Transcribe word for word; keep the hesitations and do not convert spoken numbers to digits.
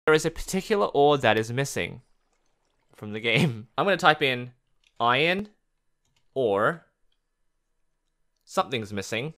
There is a particular ore that is missing from the game. I'm going to type in iron ore. Something's missing.